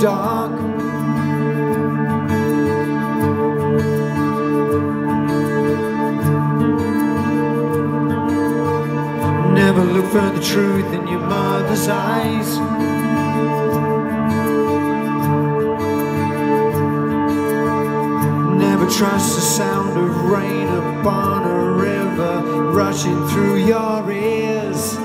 dark. Never look for the truth in your mother's eyes. Never trust the sound of rain upon a river rushing through your ears.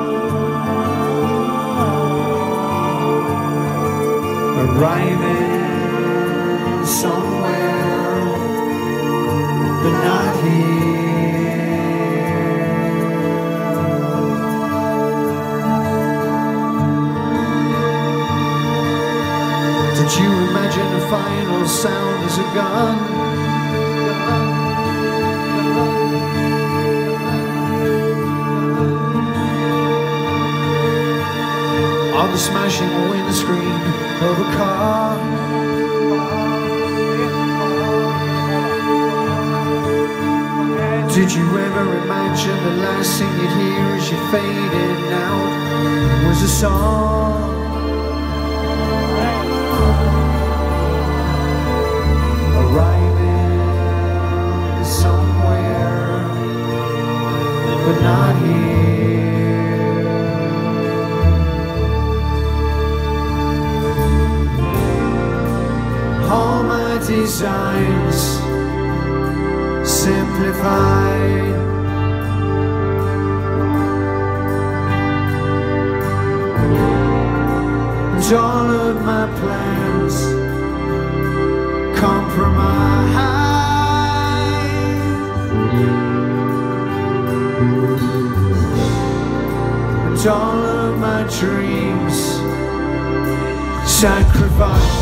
Arriving somewhere, but not here. Did you imagine the final sound as a gun? Or the smashing windscreen of a car? Did you ever imagine the last thing you'd hear as you're fading out was a song? Arriving somewhere, but not here. All my designs simplified, and all of my plans compromised, and all of my dreams sacrificed.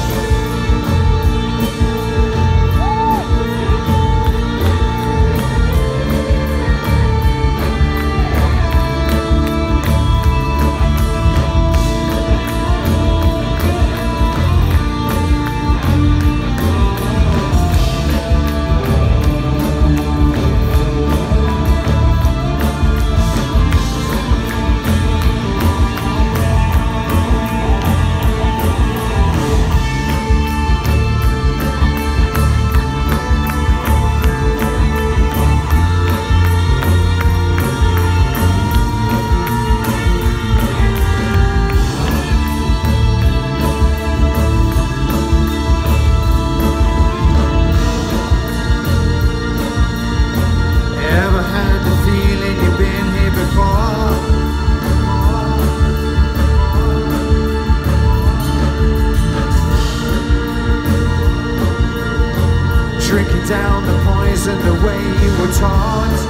Drinking down the poison the way you were taught.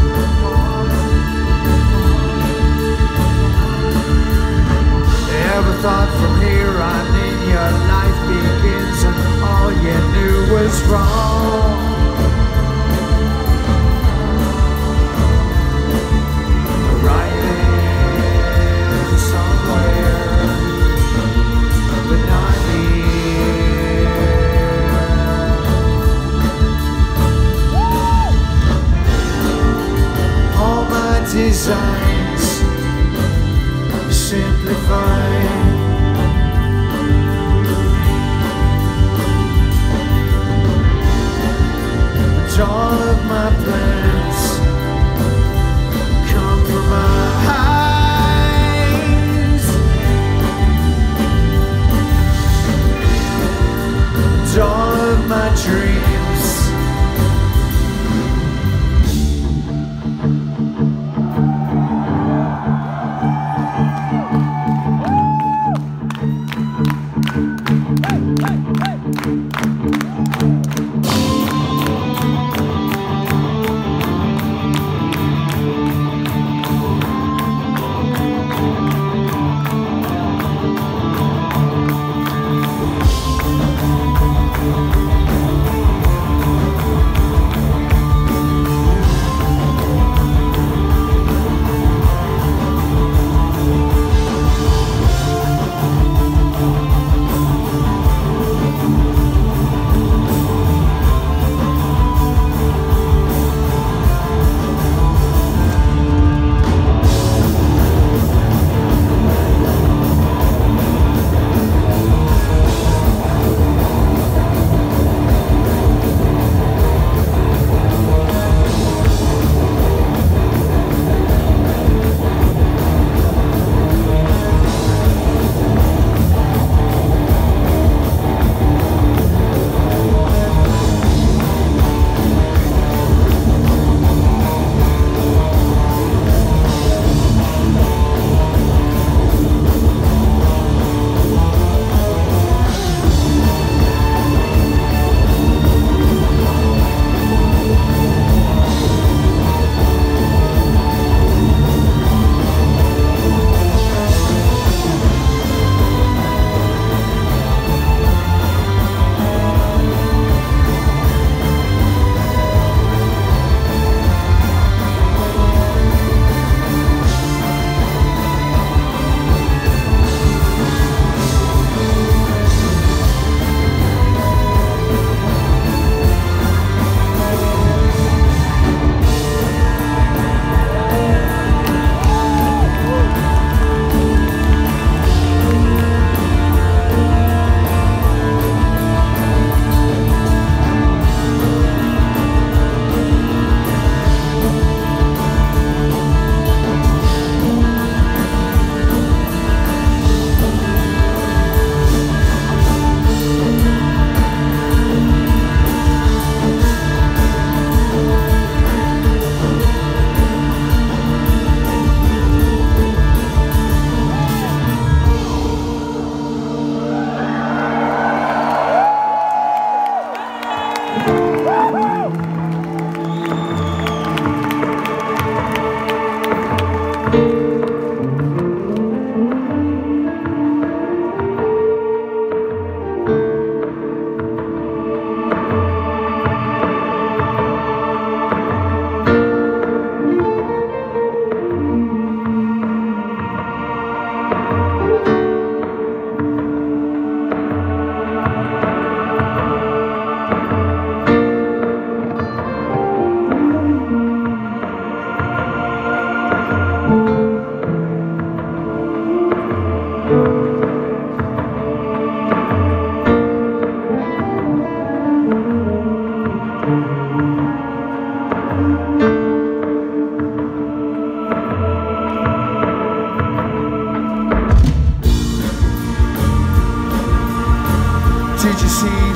Ever thought from here on in your life begins and all you knew was wrong? Arriving somewhere, but not here. All my designs simplified, and all of my plans compromised, and all of my dreams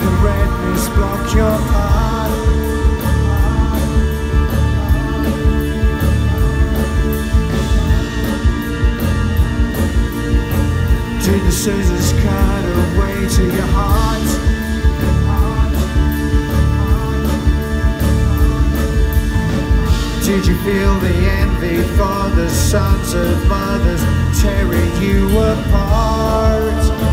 the red mist block your path? Did the scissors cut away to your heart? Did you feel the envy for the sons of mothers tearing you apart?